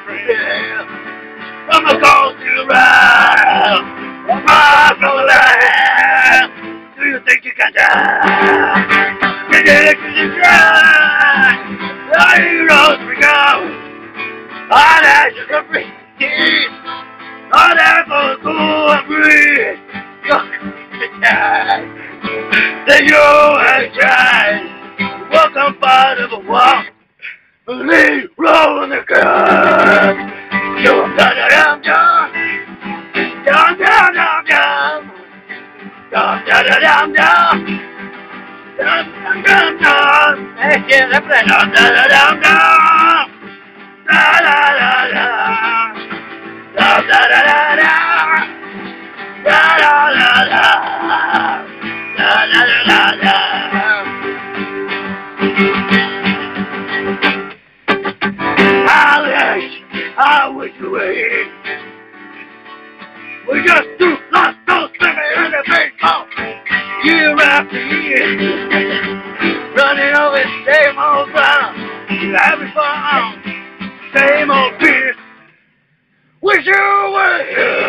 From the coast to the round, across the land. Do you think you can die? You think you can try? The heroes we go. Our ashes are free. Our apples cool and breathe. Look to die. Then you have tried. Welcome part of a walk. Lead rolling the gun. Dum dum dum dum. Dum dum dum dum. Dum dum dum dum. Dum dum dum dum. Hey, yeah, that's right. Dum dum dum dum. Da da da da. Da da da da da. Da da da da. Da da da da da. I wish you were here. We just do lost those swimming in the baseball year after year. Running over the same old ground, having fun, same old beer. Wish you were here.